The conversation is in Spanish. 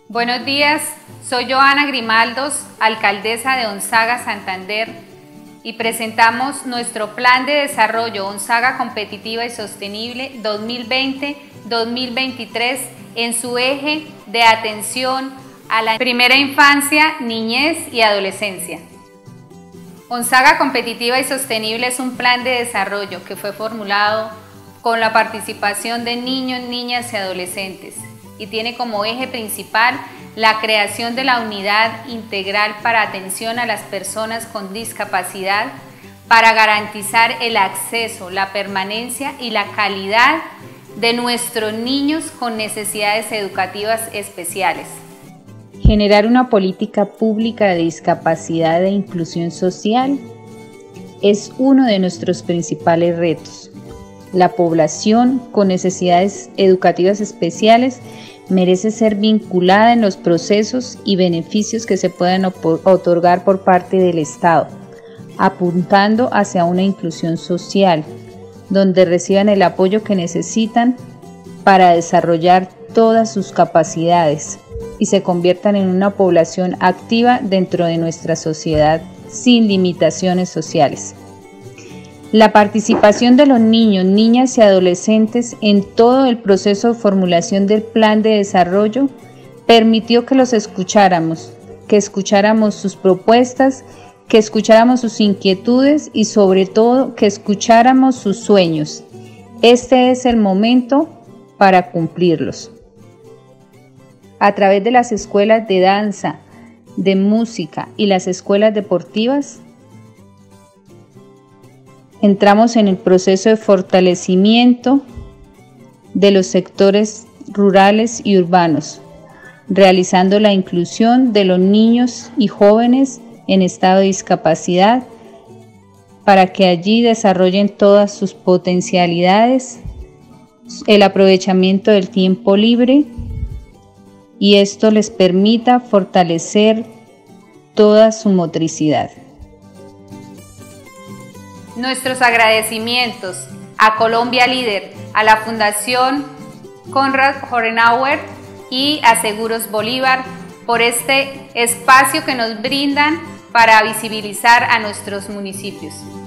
Buenos días, soy Joana Grimaldos, alcaldesa de Onzaga, Santander, y presentamos nuestro Plan de Desarrollo Onzaga Competitiva y Sostenible 2020-2023 en su eje de atención a la primera infancia, niñez y adolescencia. Onzaga Competitiva y Sostenible es un plan de desarrollo que fue formulado con la participación de niños, niñas y adolescentes y tiene como eje principal la creación de la unidad integral para atención a las personas con discapacidad para garantizar el acceso, la permanencia y la calidad de nuestros niños con necesidades educativas especiales. Generar una política pública de discapacidad e inclusión social es uno de nuestros principales retos. La población con necesidades educativas especiales merece ser vinculada en los procesos y beneficios que se puedan otorgar por parte del Estado, apuntando hacia una inclusión social, donde reciban el apoyo que necesitan para desarrollar todas sus capacidades y se conviertan en una población activa dentro de nuestra sociedad sin limitaciones sociales. La participación de los niños, niñas y adolescentes en todo el proceso de formulación del plan de desarrollo permitió que los escucháramos, que escucháramos sus propuestas, que escucháramos sus inquietudes y sobre todo que escucháramos sus sueños. Este es el momento para cumplirlos. A través de las escuelas de danza, de música y las escuelas deportivas, entramos en el proceso de fortalecimiento de los sectores rurales y urbanos, realizando la inclusión de los niños y jóvenes en estado de discapacidad para que allí desarrollen todas sus potencialidades, el aprovechamiento del tiempo libre, y esto les permita fortalecer toda su motricidad. Nuestros agradecimientos a Colombia Líder, a la Fundación Konrad Adenauer y a Seguros Bolívar por este espacio que nos brindan para visibilizar a nuestros municipios.